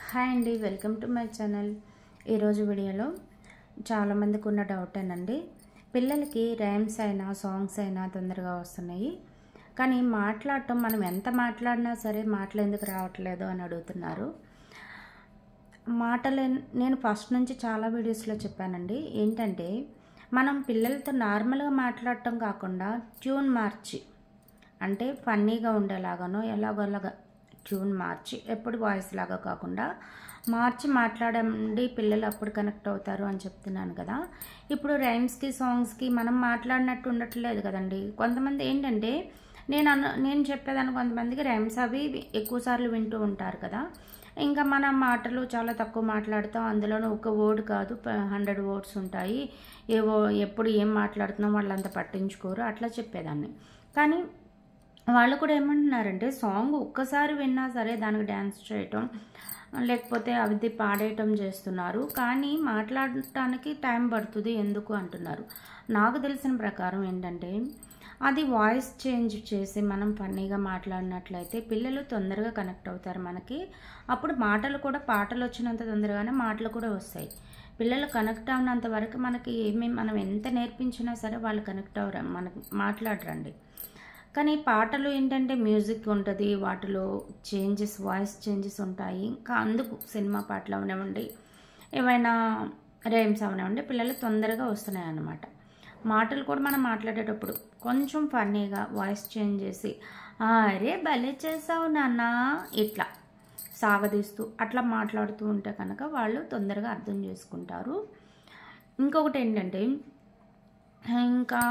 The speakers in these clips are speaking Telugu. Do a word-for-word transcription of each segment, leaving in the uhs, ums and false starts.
హాయ్ అండి, వెల్కమ్ టు మై ఛానల్. ఈరోజు వీడియోలో చాలామందికి ఉన్న డౌట్ ఏనండి, పిల్లలకి రైమ్స్ అయినా సాంగ్స్ అయినా తొందరగా వస్తున్నాయి, కానీ మాట్లాడటం మనం ఎంత మాట్లాడినా సరే మాటలు ఎందుకు రావట్లేదు అని అడుగుతున్నారు. మాటలు నేను ఫస్ట్ నుంచి చాలా వీడియోస్లో చెప్పానండి. ఏంటంటే మనం పిల్లలతో నార్మల్గా మాట్లాడటం కాకుండా ట్యూన్ మార్చి, అంటే ఫన్నీగా ఉండేలాగానో ఎలాగోలాగా ట్యూన్ మార్చి, ఎప్పుడు వాయిస్ లాగా కాకుండా మార్చి మాట్లాడండి, పిల్లలు అప్పుడు కనెక్ట్ అవుతారు అని చెప్తున్నాను కదా. ఇప్పుడు రైమ్స్కి సాంగ్స్కి మనం మాట్లాడినట్టు ఉండట్లేదు కదండి. కొంతమంది ఏంటంటే నేను అన్న నేను చెప్పేదాన్ని కొంతమందికి రైమ్స్ అవి ఎక్కువసార్లు వింటూ ఉంటారు కదా, ఇంకా మన మాటలు చాలా తక్కువ మాట్లాడతాం, అందులోనూ ఒక వర్డ్ కాదు హండ్రెడ్ వర్డ్స్ ఉంటాయి, ఏవో ఎప్పుడు ఏం మాట్లాడుతున్నాం వాళ్ళంతా పట్టించుకోరు, అట్లా చెప్పేదాన్ని. కానీ వాళ్ళు కూడా ఏమంటున్నారంటే సాంగ్ ఒక్కసారి విన్నా సరే దానికి డ్యాన్స్ చేయటం లేకపోతే అవి పాడేయటం చేస్తున్నారు, కానీ మాట్లాడటానికి టైం పడుతుంది ఎందుకు అంటున్నారు. నాకు తెలిసిన ప్రకారం ఏంటంటే అది వాయిస్ చేంజ్ చేసి మనం ఫన్నీగా మాట్లాడినట్లయితే పిల్లలు తొందరగా కనెక్ట్ అవుతారు మనకి. అప్పుడు మాటలు కూడా పాటలు వచ్చినంత తొందరగానే మాటలు కూడా వస్తాయి. పిల్లలు కనెక్ట్ అవునంత వరకు మనకి ఏమి మనం ఎంత నేర్పించినా సరే వాళ్ళు కనెక్ట్ అవ్వరు, మనకు మాట్లాడరండి. కానీ పాటలు ఏంటంటే మ్యూజిక్ ఉంటుంది, వాటిలో చేంజెస్ వాయిస్ చేంజెస్ ఉంటాయి. ఇంకా అందుకు సినిమా పాటలు అవనివ్వండి, ఏవైనా రైమ్స్ అవనివ్వండి, పిల్లలు తొందరగా వస్తున్నాయి అన్నమాట. మాటలు కూడా మనం మాట్లాడేటప్పుడు కొంచెం ఫన్నీగా వాయిస్ చేంజ్ చేసి అరే భలే చేసావు నాన్న ఇట్లా సాగదీస్తూ అట్లా మాట్లాడుతూ ఉంటే కనుక వాళ్ళు తొందరగా అర్థం చేసుకుంటారు. ఇంకొకటి ఏంటంటే ఇంకా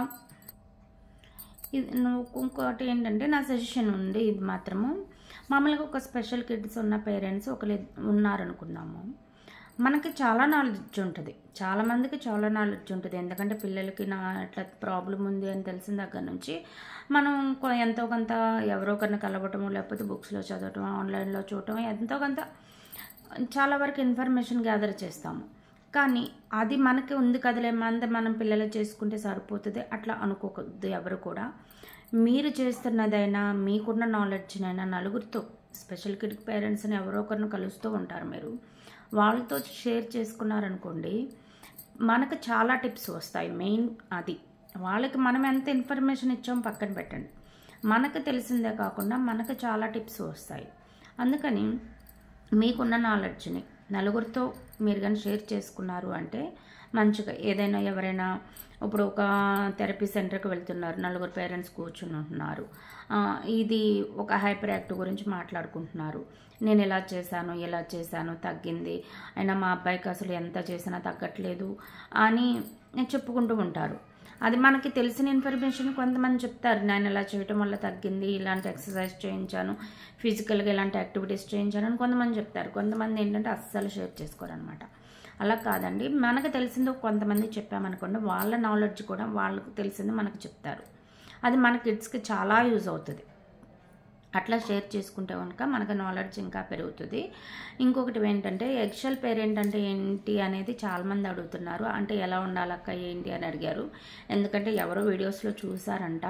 ఇది ఇంకోటి ఏంటంటే నా సజెషన్ ఉంది, ఇది మాత్రము మామూలుగా ఒక స్పెషల్ కిడ్స్ ఉన్న పేరెంట్స్ ఒకరు ఉన్నారనుకున్నాము, మనకి చాలా నాలెడ్జ్ ఉంటుంది, చాలామందికి చాలా నాలెడ్జ్ ఉంటుంది. ఎందుకంటే పిల్లలకి నా ఇట్లా ప్రాబ్లం ఉంది అని తెలిసిన దగ్గర నుంచి మనం ఎంతో కొంత ఎవరో ఒకరిని కలవటము, లేకపోతే బుక్స్లో చదవటం, ఆన్లైన్లో చూడటం, ఎంతో కొంత చాలా వరకు ఇన్ఫర్మేషన్ గ్యాదర్ చేస్తాము. కానీ అది మనకి ఉంది కదలే, మంది మనం పిల్లలు చేసుకుంటే సరిపోతుంది అట్లా అనుకోవద్దు ఎవరు కూడా. మీరు చేస్తున్నదైనా మీకున్న నాలెడ్జ్నైనా నలుగురితో, స్పెషల్ కిడ్ పేరెంట్స్ని ఎవరో ఒకరిని కలుస్తూ ఉంటారు, మీరు వాళ్ళతో షేర్ చేసుకున్నారనుకోండి మనకు చాలా టిప్స్ వస్తాయి. మెయిన్ అది వాళ్ళకి మనం ఎంత ఇన్ఫర్మేషన్ ఇచ్చామో పక్కన పెట్టండి, మనకు తెలిసిందే కాకుండా మనకు చాలా టిప్స్ వస్తాయి. అందుకని మీకున్న నాలెడ్జ్ని నలుగురితో మీరు కానీ షేర్ చేసుకున్నారు అంటే మంచిగా. ఏదైనా ఎవరైనా ఇప్పుడు ఒక థెరపీ సెంటర్కి వెళ్తున్నారు, నలుగురు పేరెంట్స్ కూర్చుని ఉంటున్నారు, ఇది ఒక హైపర్ యాక్టివ్ గురించి మాట్లాడుకుంటున్నారు, నేను ఎలా చేశాను ఎలా చేశాను తగ్గింది, అయినా మా అబ్బాయికి అసలు ఎంత చేసినా తగ్గట్లేదు అని చెప్పుకుంటూ ఉంటారు. అది మనకి తెలిసిన ఇన్ఫర్మేషన్ కొంతమంది చెప్తారు, నేను ఇలా చేయటం వల్ల తగ్గింది, ఇలాంటి ఎక్సర్సైజ్ చేయించాను, ఫిజికల్గా ఇలాంటి యాక్టివిటీస్ చేయించాను అని కొంతమంది చెప్తారు. కొంతమంది ఏంటంటే అస్సలు షేర్ చేసుకోరనమాట. అలా కాదండి, మనకు తెలిసింది కొంతమంది చెప్పామనుకోండి, వాళ్ళ నాలెడ్జ్ కూడా వాళ్ళకు తెలిసింది మనకు చెప్తారు. అది మన కిడ్స్కి చాలా యూజ్ అవుతుంది. అట్లా షేర్ చేసుకుంటే కనుక మనకు నాలెడ్జ్ ఇంకా పెరుగుతుంది. ఇంకొకటి ఏంటంటే ఎగ్షెల్ పేరెంట్ అంటే ఏంటి అనేది చాలామంది అడుగుతున్నారు. అంటే ఎలా ఉండాలక్క ఏంటి అని అడిగారు. ఎందుకంటే ఎవరో వీడియోస్లో చూసారంట.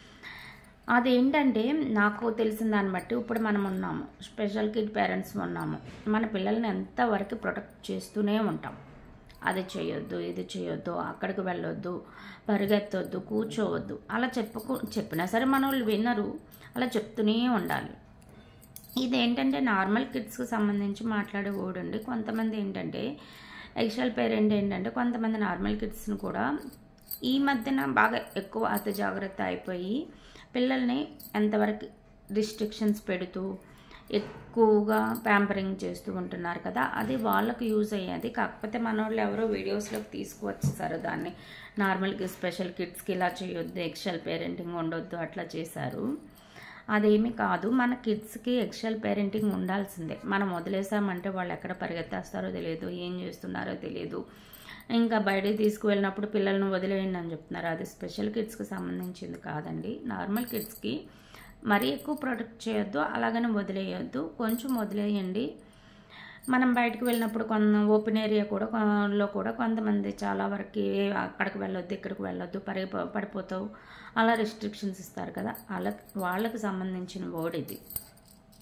అదేంటంటే నాకు తెలిసిన దాన్ని బట్టి ఇప్పుడు మనం ఉన్నాము, స్పెషల్ కిడ్ పేరెంట్స్ ఉన్నాము, మన పిల్లల్ని ఎంతవరకు ప్రొటెక్ట్ చేస్తూనే ఉంటాం. అది చేయొద్దు, ఇది చేయొద్దు, అక్కడికి వెళ్ళొద్దు, పరిగెత్తొద్దు, కూర్చోవద్దు, అలా చెప్పుకు చెప్పినా సరే మన వాళ్ళు వినరు, అలా చెప్తూనే ఉండాలి. ఇదేంటంటే నార్మల్ కిడ్స్కి సంబంధించి మాట్లాడే వర్డ్ అండి. కొంతమంది ఏంటంటే ఎగ్షెల్ పేరెంట్ ఏంటంటే కొంతమంది నార్మల్ కిడ్స్ని కూడా ఈ మధ్యన బాగా ఎక్కువ అతి జాగ్రత్త అయిపోయి పిల్లల్ని ఎంతవరకు రిస్ట్రిక్షన్స్ పెడుతూ ఎక్కువగా ప్యాంపరింగ్ చేస్తూ ఉంటున్నారు కదా, అది వాళ్ళకు యూజ్ అయ్యేది. కాకపోతే మన వాళ్ళు ఎవరో వీడియోస్లోకి తీసుకువచ్చేసారు దాన్ని, నార్మల్గా స్పెషల్ కిడ్స్కి ఇలా చేయొద్దు, ఎగ్షెల్ పేరెంటింగ్ ఉండొద్దు అట్లా చేశారు. అదేమీ కాదు, మన కిడ్స్కి ఎగ్షెల్ పేరెంటింగ్ ఉండాల్సిందే. మనం వదిలేసామంటే వాళ్ళు ఎక్కడ పరిగెత్తేస్తారో తెలియదు, ఏం చేస్తున్నారో తెలియదు. ఇంకా బయటికి తీసుకువెళ్ళినప్పుడు పిల్లలను వదిలేయండి అని చెప్తున్నారు, అది స్పెషల్ కిడ్స్కి సంబంధించింది కాదండి. నార్మల్ కిడ్స్కి మరీ ఎక్కువ ప్రొటెక్ట్ చేయొద్దు, అలాగని వదిలేయొద్దు, కొంచెం వదిలేయండి. మనం బయటకు వెళ్ళినప్పుడు కొంత ఓపెన్ ఏరియా కూడా లో కూడా కొంతమంది చాలా వరకు అక్కడికి వెళ్ళొద్దు ఇక్కడికి వెళ్ళొద్దు పరిగి పడిపోతావు అలా రెస్ట్రిక్షన్స్ ఇస్తారు కదా, అలా వాళ్ళకి సంబంధించిన వర్డ్ ఇది.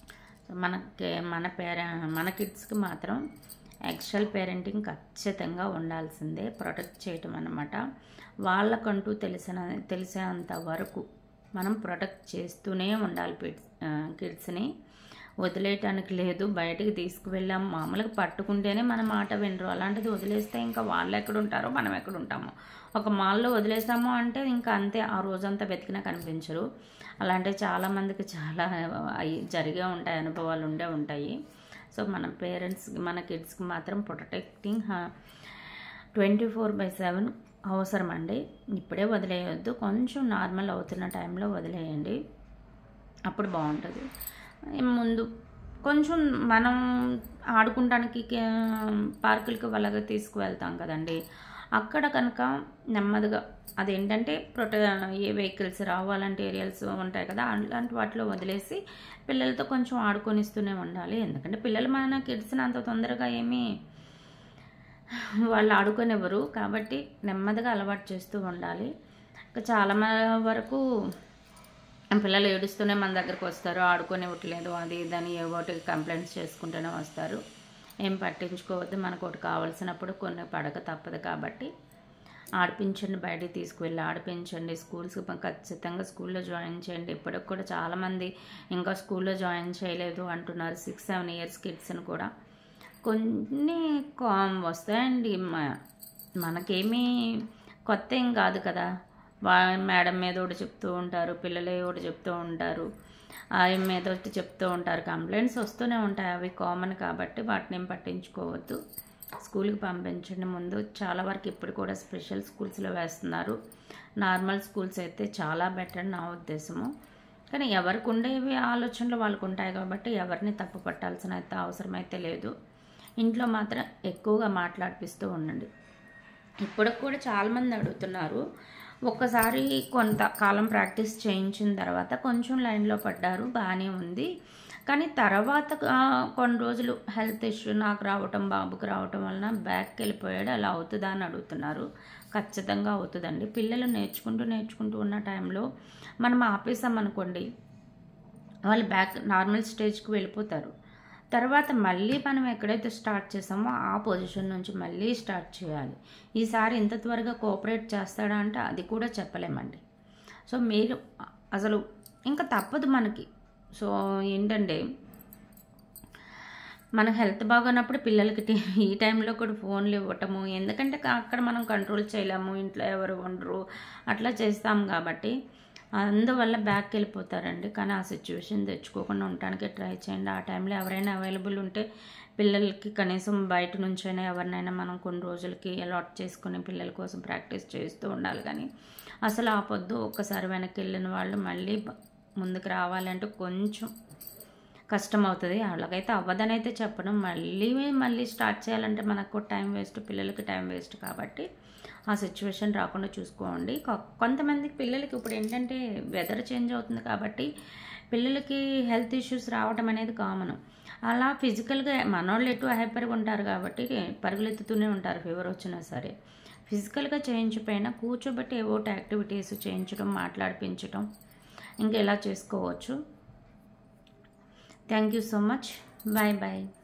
మనకి మన పేరె మన కిడ్స్కి మాత్రం యాక్చువల్ పేరెంటింగ్ ఖచ్చితంగా ఉండాల్సిందే, ప్రొటెక్ట్ చేయటం అన్నమాట. వాళ్ళకంటూ తెలిసిన తెలిసేంత వరకు మనం ప్రొటెక్ట్ చేస్తూనే ఉండాలి కిడ్స్ కిడ్స్ని వదిలేయటానికి లేదు. బయటికి తీసుకువెళ్ళాము, మామూలుగా పట్టుకుంటేనే మన మాట వినరు, అలాంటిది వదిలేస్తే ఇంకా వాళ్ళు ఎక్కడ ఉంటారో మనం ఎక్కడ ఉంటామో. ఒక మాల్లో వదిలేసాము అంటే ఇంకా అంతే, ఆ రోజంతా వెతికినా కనిపించరు. అలాంటివి చాలామందికి చాలా అయి జరిగే ఉంటాయి, అనుభవాలు ఉండే ఉంటాయి. సో మన పేరెంట్స్కి మన కిడ్స్కి మాత్రం protecting twenty four by seven అవసరం అండి. ఇప్పుడే వదిలేయొద్దు, కొంచెం నార్మల్ అవుతున్న టైంలో వదిలేయండి, అప్పుడు బాగుంటుంది. ముందు కొంచెం మనం ఆడుకుంటానికి పార్కులకి వాళ్ళగా తీసుకువెళ్తాం కదండి, అక్కడ కనుక నెమ్మదిగా అదేంటంటే ప్రొటె ఏ వెహికల్స్ రావు అలాంటి ఏరియాస్ ఉంటాయి కదా, అలాంటి వాటిలో వదిలేసి పిల్లలతో కొంచెం ఆడుకొనిస్తూనే ఉండాలి. ఎందుకంటే పిల్లలు మన కిడ్స్ని అంత తొందరగా ఏమీ వాళ్ళు ఆడుకొనివ్వరు, కాబట్టి నెమ్మదిగా అలవాటు చేస్తూ ఉండాలి. ఇంకా చాలా వరకు పిల్లలు ఏడుస్తూనే మన దగ్గరకు వస్తారు, ఆడుకొనివ్వట్లేదు అది ఇదని ఏవోటి కంప్లైంట్స్ చేసుకుంటూనే వస్తారు. ఏం పట్టించుకోవద్దు, మనకు ఒకటి కావాల్సినప్పుడు కొన్ని పడక తప్పదు. కాబట్టి ఆడిపించండి, బయటికి తీసుకువెళ్ళి ఆడిపించండి. స్కూల్స్ ఖచ్చితంగా స్కూల్లో జాయిన్ చేయండి. ఇప్పటికి కూడా చాలామంది ఇంకా స్కూల్లో జాయిన్ చేయలేదు అంటున్నారు, సిక్స్ సెవెన్ ఇయర్స్ కిడ్స్ని కూడా. కొన్ని వస్తాయండి, మనకేమీ కొత్త ఏం కాదు కదా. వా మేడం మీద ఒకటి చెప్తూ ఉంటారు, పిల్లలే ఒకటి చెప్తూ ఉంటారు, ఆయన మీద ఒకటి చెప్తూ ఉంటారు, కంప్లైంట్స్ వస్తూనే ఉంటాయి, అవి కామన్. కాబట్టి వాటిని ఏం పట్టించుకోవద్దు, స్కూల్కి పంపించండి. ముందు చాలా వరకు ఇప్పుడు కూడా స్పెషల్ స్కూల్స్లో వేస్తున్నారు, నార్మల్ స్కూల్స్ అయితే చాలా బెటర్ నా ఉద్దేశము. కానీ ఎవరికి ఉండేవి ఆలోచనలు వాళ్ళకు ఉంటాయి కాబట్టి ఎవరిని తప్పు పట్టాల్సిన అయితే అవసరం అయితే లేదు. ఇంట్లో మాత్రం ఎక్కువగా మాట్లాడిపిస్తూ ఉండండి. ఇప్పటికి కూడా చాలామంది అడుగుతున్నారు, ఒక్కసారి కొంతకాలం ప్రాక్టీస్ చేయించిన తర్వాత కొంచెం లైన్లో పడ్డారు, బాగానే ఉంది, కానీ తర్వాత కొన్ని రోజులు హెల్త్ ఇష్యూ నాకు రావటం బాబుకి రావటం వలన బ్యాక్కి వెళ్ళిపోయాడు, అలా అవుతుందా అని అడుగుతున్నారు. ఖచ్చితంగా అవుతుందండి. పిల్లలు నేర్చుకుంటూ నేర్చుకుంటూ ఉన్న టైంలో మనం ఆపేసామనుకోండి, వాళ్ళు బ్యాక్ నార్మల్ స్టేజ్కి వెళ్ళిపోతారు. తర్వాత మళ్ళీ మనం ఎక్కడైతే స్టార్ట్ చేసామో ఆ పొజిషన్ నుంచి మళ్ళీ స్టార్ట్ చేయాలి. ఈసారి ఇంత త్వరగా కోఆపరేట్ చేస్తాడా అంటే అది కూడా చెప్పలేమండి. సో మీరు అసలు ఇంకా తప్పదు మనకి. సో ఏంటంటే మన హెల్త్ బాగున్నప్పుడు పిల్లలకి ఈ టైంలో కూడా ఫోన్లు ఇవ్వటము, ఎందుకంటే అక్కడ మనం కంట్రోల్ చేయలేము, ఇంట్లో ఎవరు ఉండరు, అట్లా చేస్తాం కాబట్టి అందువల్ల బ్యాక్కి వెళ్ళిపోతారండి. కానీ ఆ సిచ్యువేషన్ తెచ్చుకోకుండా ఉండటానికి ట్రై చేయండి. ఆ టైంలో ఎవరైనా అవైలబుల్ ఉంటే పిల్లలకి కనీసం బయట నుంచైనా ఎవరినైనా మనం కొన్ని రోజులకి అలాట్ చేసుకుని పిల్లల కోసం ప్రాక్టీస్ చేస్తూ ఉండాలి. కానీ అసలు ఆపొద్దు. ఒక్కసారి వెనక్కి వెళ్ళిన వాళ్ళు మళ్ళీ ముందుకు రావాలంటే కొంచెం కష్టం అవుతుంది. అలాగైతే అవ్వదని అయితే చెప్పడం, మళ్ళీ మళ్ళీ స్టార్ట్ చేయాలంటే మనకు టైం వేస్ట్, పిల్లలకి టైం వేస్ట్. కాబట్టి ఆ సిచ్యువేషన్ రాకుండా చూసుకోండి. కొంతమందికి పిల్లలకి ఇప్పుడు ఏంటంటే వెదర్ చేంజ్ అవుతుంది కాబట్టి పిల్లలకి హెల్త్ ఇష్యూస్ రావడం అనేది కామన్. అలా ఫిజికల్గా మనోళ్ళు ఎటు హైపర్గా ఉంటారు కాబట్టి పరుగులెత్తుతూనే ఉంటారు ఫీవర్ వచ్చినా సరే. ఫిజికల్గా చేయించిపోయినా కూర్చోబెట్టి ఏవో యాక్టివిటీస్ చేయించడం, మాట్లాడిపించడం, ఇంకా ఇలా చేసుకోవచ్చు. Thank you so much. Bye bye.